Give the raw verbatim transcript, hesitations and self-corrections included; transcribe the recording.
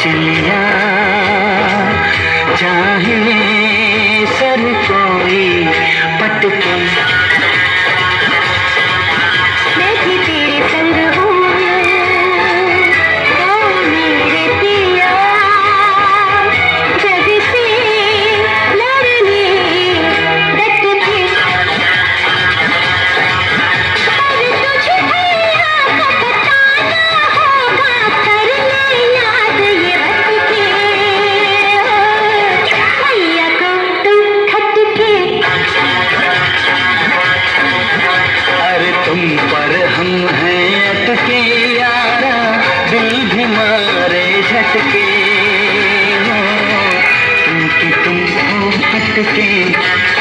मछलियाँ चाहे सर कोई पटके। मैं भी तेरे संग हूँ ओ मेरे पिया, जग से लड़ने डट के। पर तुझे भैया को बताना होगा, कर ले याद ये रट के। भैया को तुम खटके। अरे तुम पर हम हैं अटके यारा, दिल भी मारे झटके। तुम की तुम हो अटके।